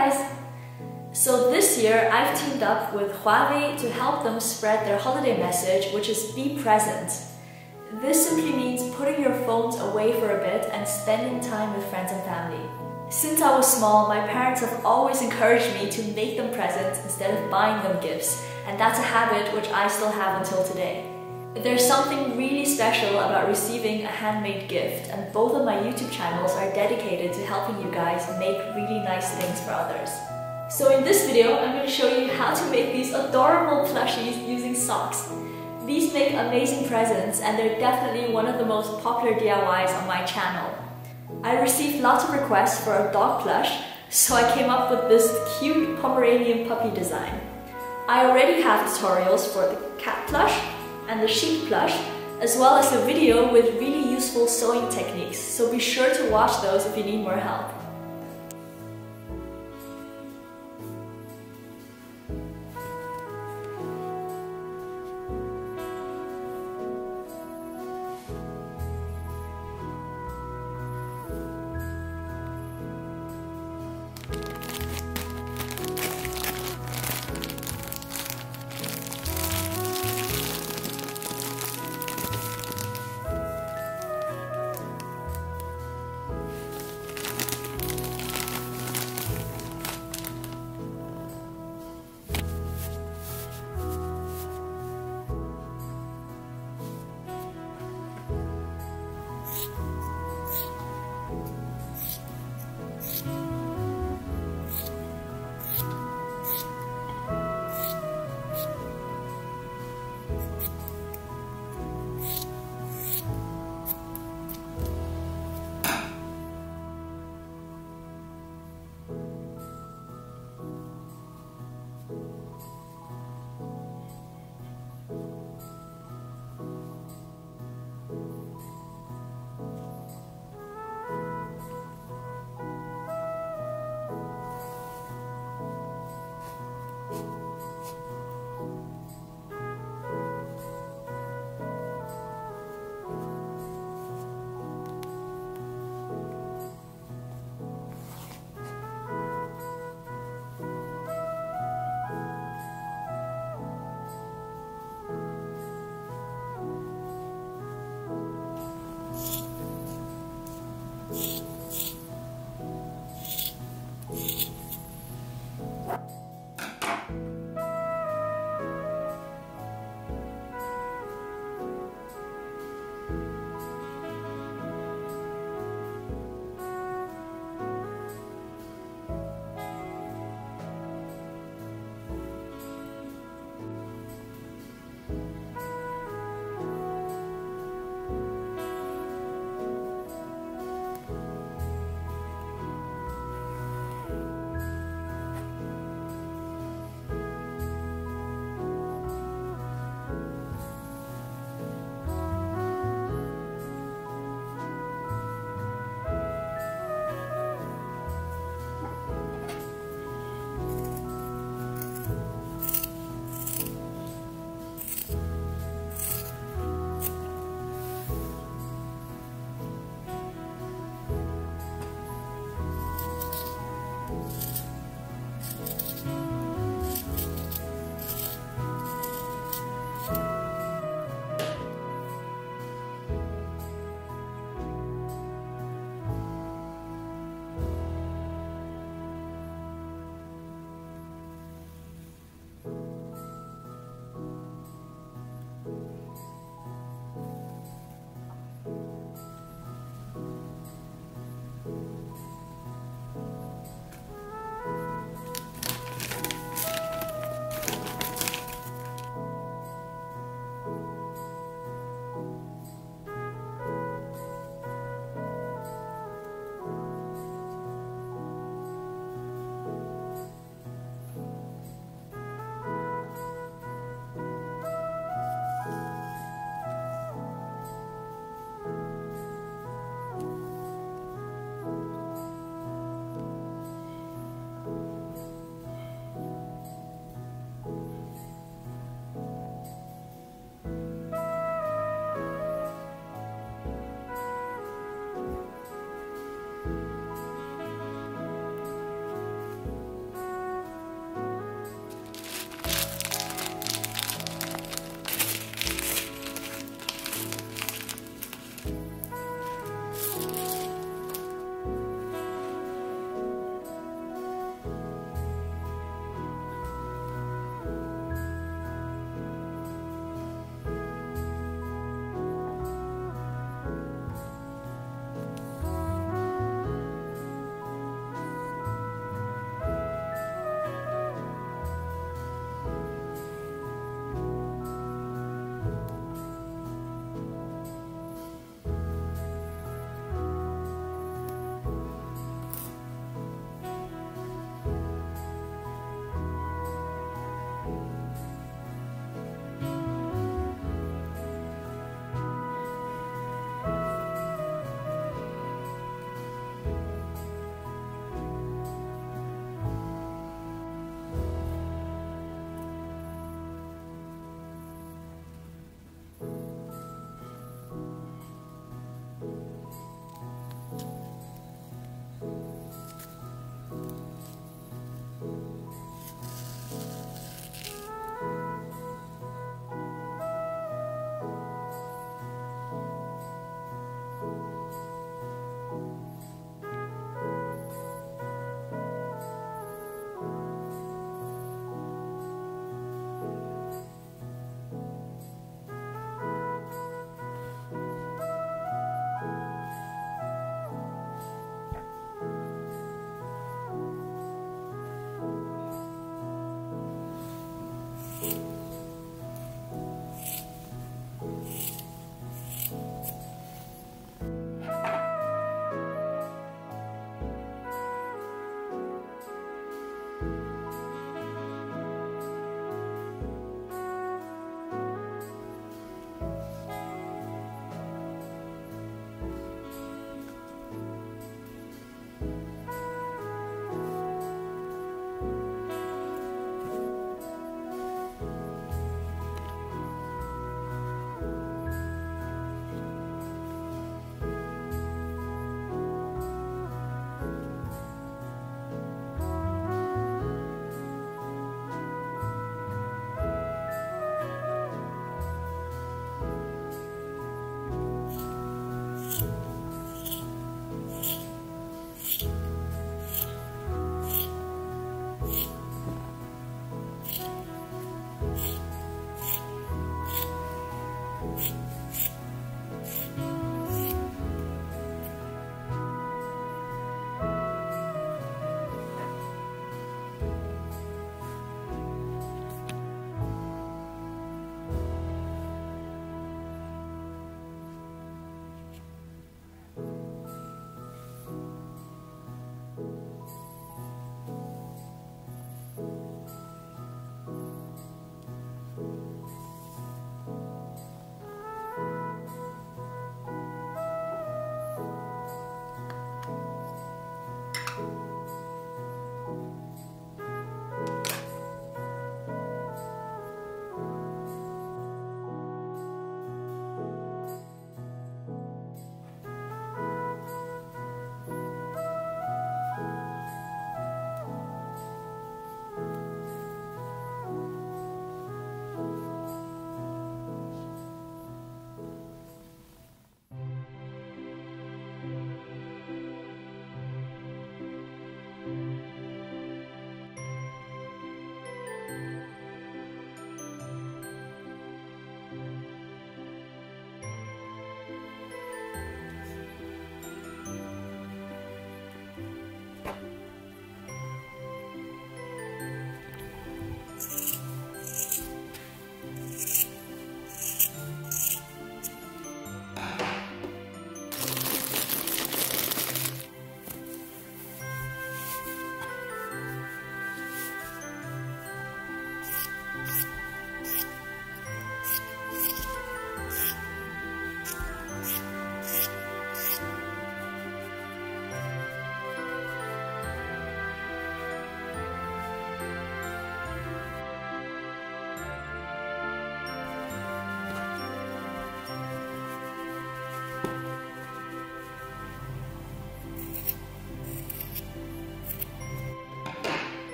guys! So this year I've teamed up with Huawei to help them spread their holiday message, which is be present. This simply means putting your phones away for a bit and spending time with friends and family. Since I was small, my parents have always encouraged me to make them presents instead of buying them gifts, and that's a habit which I still have until today. There's something really special about receiving a handmade gift, and both of my YouTube channels are dedicated to helping you guys make really nice things for others. So in this video, I'm going to show you how to make these adorable plushies using socks. These make amazing presents, and they're definitely one of the most popular DIYs on my channel. I received lots of requests for a dog plush, so I came up with this cute Pomeranian puppy design. I already have tutorials for the cat plush and the sheep plush, as well as a video with really useful sewing techniques, so be sure to watch those if you need more help.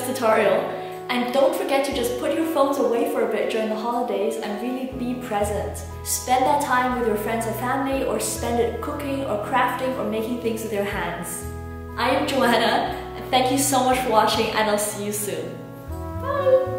this tutorial. And don't forget to just put your phones away for a bit during the holidays and really be present. Spend that time with your friends and family, or spend it cooking or crafting or making things with your hands. I am Joanna, and thank you so much for watching, and I'll see you soon. Bye!